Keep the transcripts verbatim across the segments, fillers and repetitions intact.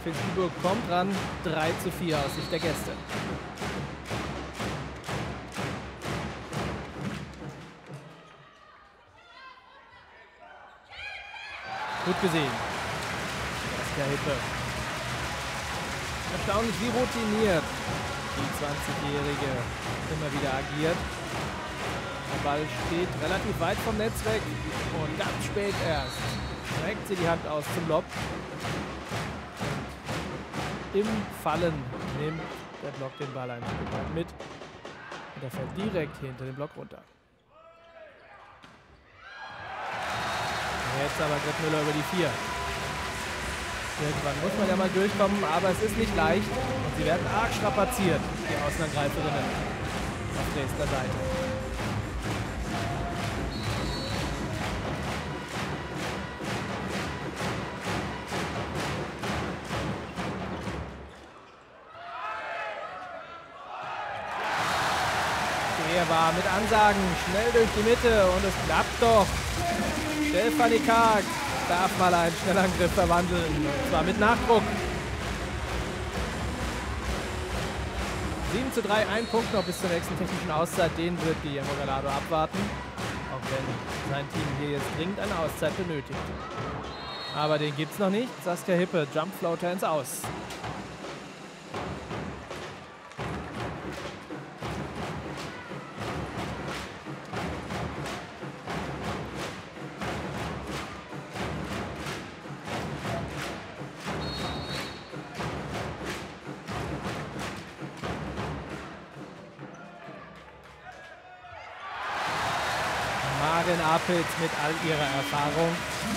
Vilsbiburg kommt ran. drei zu vier aus Sicht der Gäste. Gut gesehen. Saskia Hippe. Erstaunlich, wie routiniert die zwanzigjährige immer wieder agiert. Der Ball steht relativ weit vom Netz weg und ganz spät erst streckt sie die Hand aus zum Lob. Und im Fallen nimmt der Block den Ball ein Stück weit mit und er fällt direkt hinter den Block runter. Jetzt aber Grit Müller über die vier. Irgendwann muss man ja mal durchkommen, aber es ist nicht leicht. Und sie werden arg strapaziert, die Außenangreiferinnen auf Dresdner Seite. Der war mit Ansagen schnell durch die Mitte und es klappt doch. Stefanie Karg darf mal einen Schnellangriff verwandeln, und zwar mit Nachdruck. sieben zu drei, ein Punkt noch bis zur nächsten technischen Auszeit. Den wird Guillermo Gallardo abwarten, auch wenn sein Team hier jetzt dringend eine Auszeit benötigt. Aber den gibt es noch nicht. Saskia Hippe, Jumpfloater ins Aus. Maren Apitz mit all ihrer Erfahrung.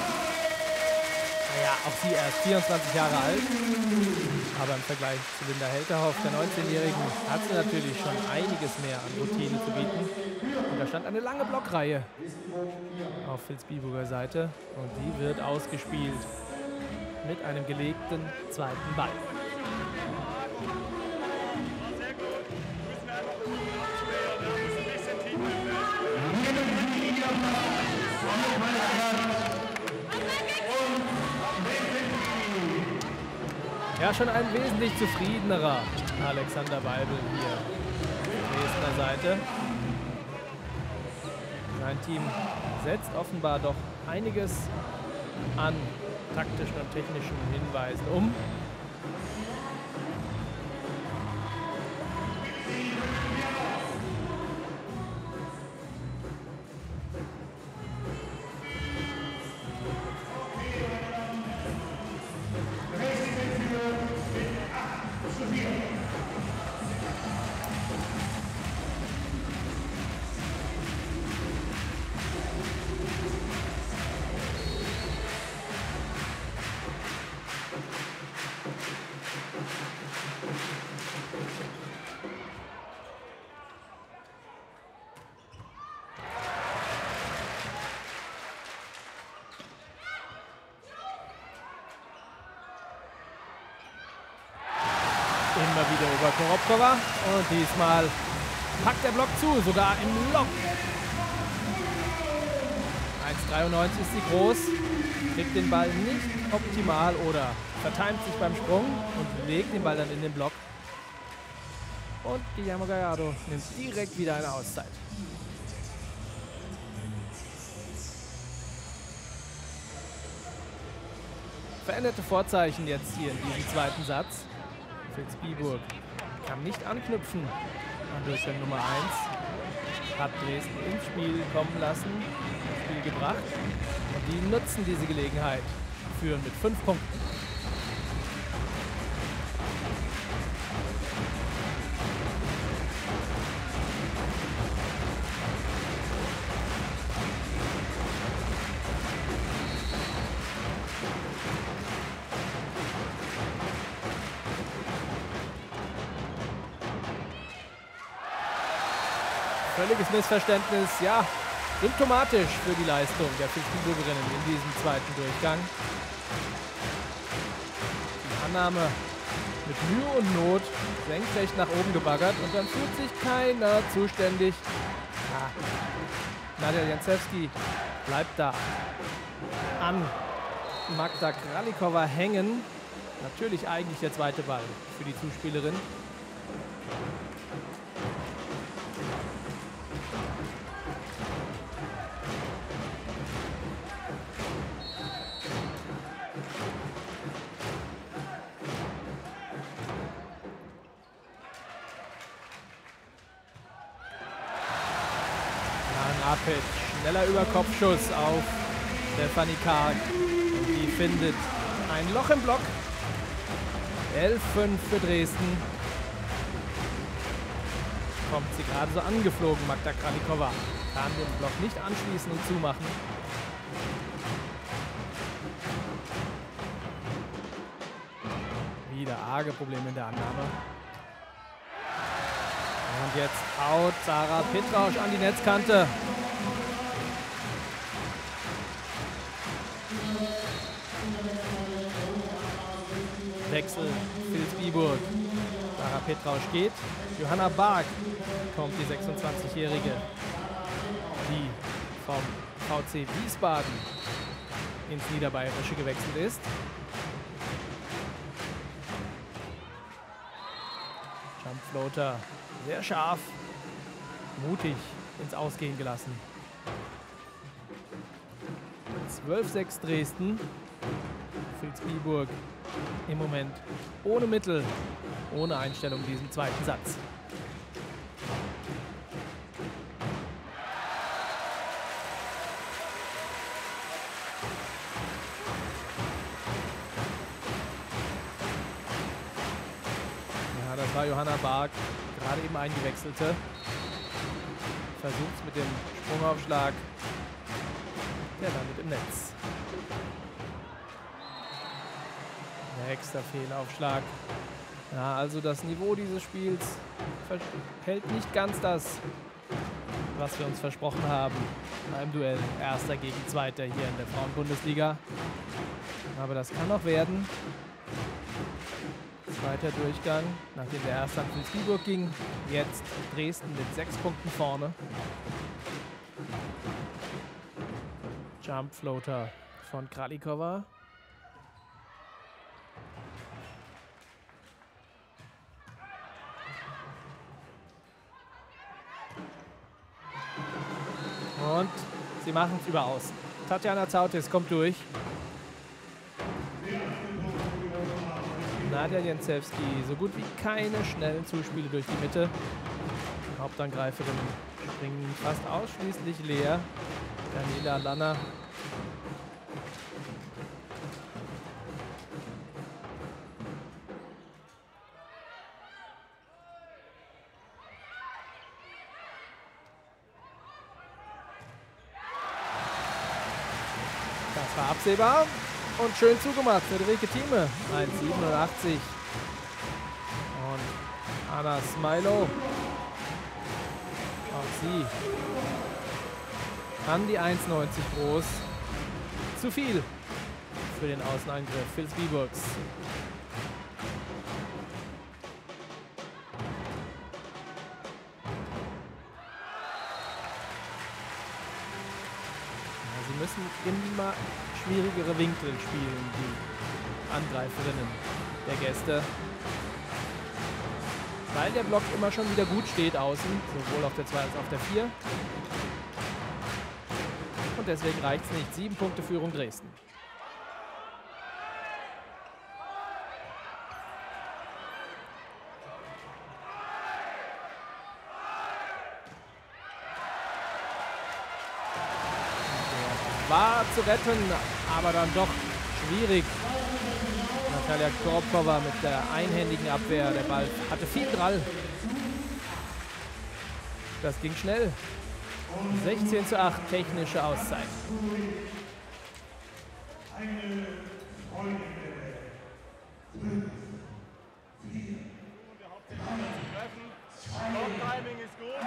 Naja, auch sie erst vierundzwanzig Jahre alt. Aber im Vergleich zu Linda Helterhoff, der neunzehnjährigen, hat sie natürlich schon einiges mehr an Routine zu bieten. Und da stand eine lange Blockreihe auf Vilsbiburger Seite. Und die wird ausgespielt mit einem gelegten zweiten Ball. Ja, schon ein wesentlich zufriedenerer Alexander Weibel hier auf Dresdner Seite. Sein Team setzt offenbar doch einiges an taktischen und technischen Hinweisen um. Immer wieder über Korobkova und diesmal packt der Block zu, sogar im Lock. eins Komma dreiundneunzig ist sie groß, kriegt den Ball nicht optimal oder vertimt sich beim Sprung und legt den Ball dann in den Block. Und Guillermo Gallardo nimmt direkt wieder eine Auszeit. Veränderte Vorzeichen jetzt hier in diesem zweiten Satz. Vilsbiburg kann nicht anknüpfen an Durchgang Nummer eins. Hat Dresden ins Spiel kommen lassen, ins Spiel gebracht. Und die nutzen diese Gelegenheit, führen mit fünf Punkten. Völliges Missverständnis, ja, symptomatisch für die Leistung der Vilsbiburgerinnen in diesem zweiten Durchgang. Die Annahme mit Mühe und Not senkrecht nach oben gebaggert und dann fühlt sich keiner zuständig. Ja, Nadja Janczewski bleibt da an Magda Kralikova hängen Natürlich eigentlich der zweite Ball für die Zuspielerin. Apic, schneller Überkopfschuss auf Stefanie Karg. Und die findet ein Loch im Block. elf fünf für Dresden. Kommt sie gerade so angeflogen, Magda Kralikova. Kann den Block nicht anschließen und zumachen. Wieder arge Probleme in der Annahme. Und jetzt haut Sarah Petrausch an die Netzkante. Wechsel, Vilsbiburg. Sarah Petrausch geht. Johanna Bark kommt, die sechsundzwanzigjährige, die vom V C Wiesbaden ins Niederbayerische gewechselt ist. Jumpfloater, sehr scharf, mutig ins Ausgehen gelassen. zwölf sechs Dresden. Vilsbiburg im Moment ohne Mittel, ohne Einstellung in diesem zweiten Satz. Ja, das war Johanna Bark, gerade eben eingewechselte. Versucht es mit dem Sprungaufschlag. Der landet im Netz. Nächster Fehlaufschlag. Ja, also das Niveau dieses Spiels hält nicht ganz das, was wir uns versprochen haben beim Duell Erster gegen Zweiter hier in der Frauenbundesliga. Aber das kann noch werden. Zweiter Durchgang, nachdem der Erste an Vilsbiburg ging. Jetzt Dresden mit sechs Punkten vorne. Jumpfloater von Kralikova. Und sie machen es über außen. Tatjana Zautis kommt durch. Nadja Jędrzejewski, so gut wie keine schnellen Zuspiele durch die Mitte. Hauptangreiferinnen springen fast ausschließlich leer. Daniela Lanner. Das war absehbar und schön zugemacht. Friederike Thieme, eins Komma siebenundachtzig. Und Anna Smilo, auch sie an die eins Komma neunzig groß. Zu viel für den Außenangriff Vilsbiburgs. Sie müssen immer schwierigere Winkel spielen, die Angreiferinnen der Gäste. Weil der Block immer schon wieder gut steht außen, sowohl auf der zwei als auch auf der vier. Und deswegen reicht es nicht. Sieben Punkte Führung Dresden. War zu retten, aber dann doch schwierig. Natalia Korbkova mit der einhändigen Abwehr. Der Ball hatte viel Drall. Das ging schnell. sechzehn zu acht, technische Auszeit. Timing ist gut.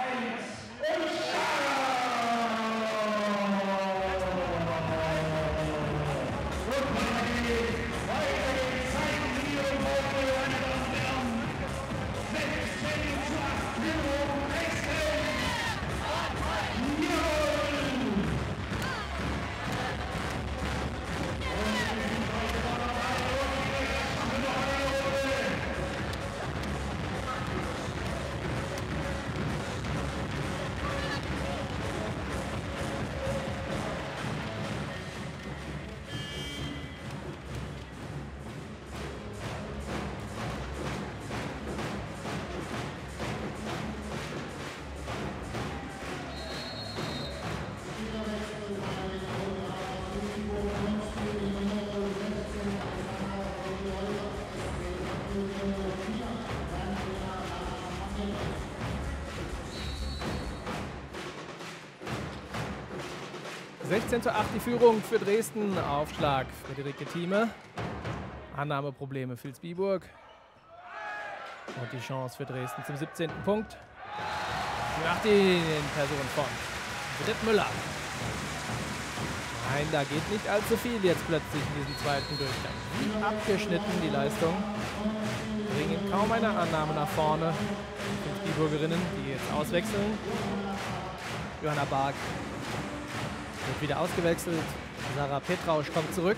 sechzehn zu acht die Führung für Dresden. Aufschlag Friederike Thieme. Annahmeprobleme Vilsbiburg. Und die Chance für Dresden zum siebzehnten Punkt. Nach den Personen von Britt Müller. Nein, da geht nicht allzu viel jetzt plötzlich in diesem zweiten Durchgang. Wie abgeschnitten die Leistung. Bringen kaum eine Annahme nach vorne. Die Vilsbiburgerinnen, die jetzt auswechseln. Johanna Bark wird wieder ausgewechselt. Sarah Petrausch kommt zurück.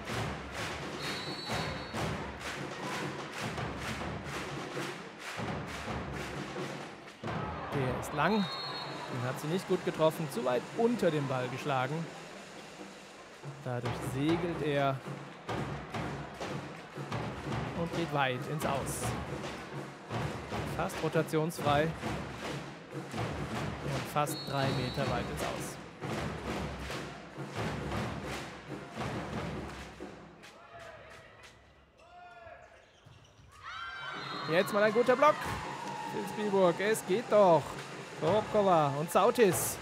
Der ist lang. Den hat sie nicht gut getroffen. Zu weit unter dem Ball geschlagen. Dadurch segelt er und geht weit ins Aus. Fast rotationsfrei und fast drei Meter weit ins Aus. Jetzt mal ein guter Block. Vilsbiburg, es geht doch. Korobkova und Sautis.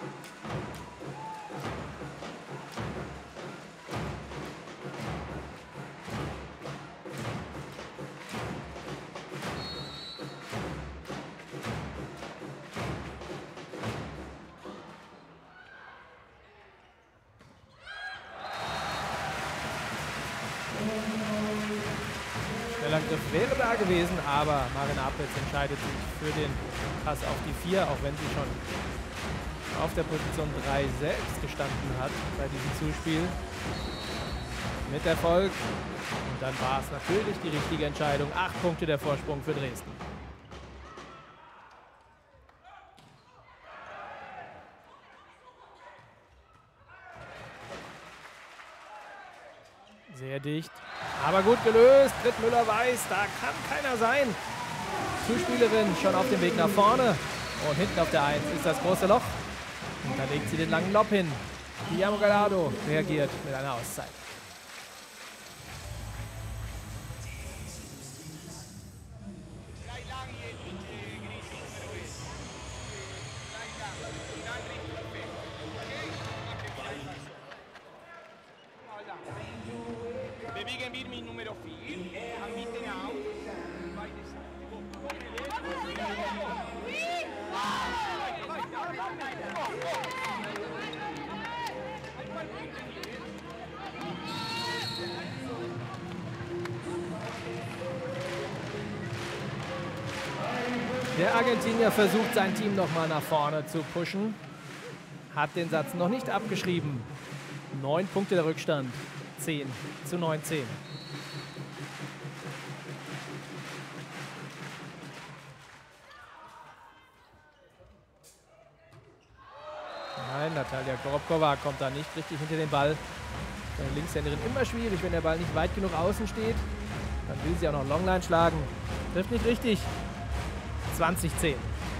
Der Langriff wäre da gewesen, aber Marina Appels entscheidet sich für den Pass auf die vier, auch wenn sie schon auf der Position drei selbst gestanden hat bei diesem Zuspiel. Mit Erfolg. Und dann war es natürlich die richtige Entscheidung. Acht Punkte der Vorsprung für Dresden. Sehr dicht, aber gut gelöst. Britt Müller weiß, da kann keiner sein. Zuspielerin schon auf dem Weg nach vorne. Und hinten auf der eins ist das große Loch. Und da legt sie den langen Lob hin. Guillermo Gallardo reagiert mit einer Auszeit. Bewegen wir mit Nummer vier. Am Mitten auf. Beide Der Argentinier versucht, sein Team noch mal nach vorne zu pushen. Hat den Satz noch nicht abgeschrieben. Neun Punkte der Rückstand. zehn zu neunzehn. Nein, Natalia Korobkova kommt da nicht richtig hinter den Ball. Seine Linkshänderin immer schwierig, wenn der Ball nicht weit genug außen steht. Dann will sie auch noch Longline schlagen. Trifft nicht richtig. zwanzig zehn.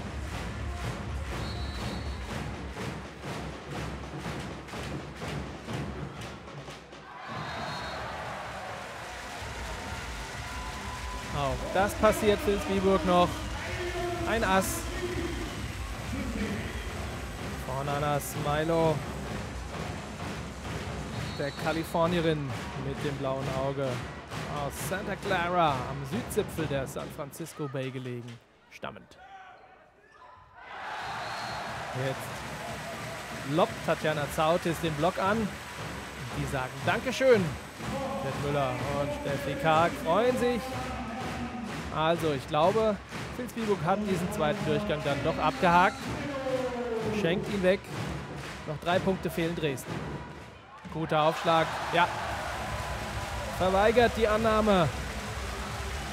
Auch das passiert Vilsbiburg noch. Ein Ass. Vorne Anna Smilo. Der Kalifornierin mit dem blauen Auge. Aus Santa Clara am Südzipfel der San Francisco Bay gelegen. Stammend. Jetzt lobt Tatjana Zautis den Block an. Und die sagen Dankeschön. Britt Müller und Steffi Karg freuen sich. Also ich glaube, Vilsbiburg hat diesen zweiten Durchgang dann doch abgehakt. Schenkt ihn weg. Noch drei Punkte fehlen Dresden. Guter Aufschlag. Ja. Verweigert die Annahme.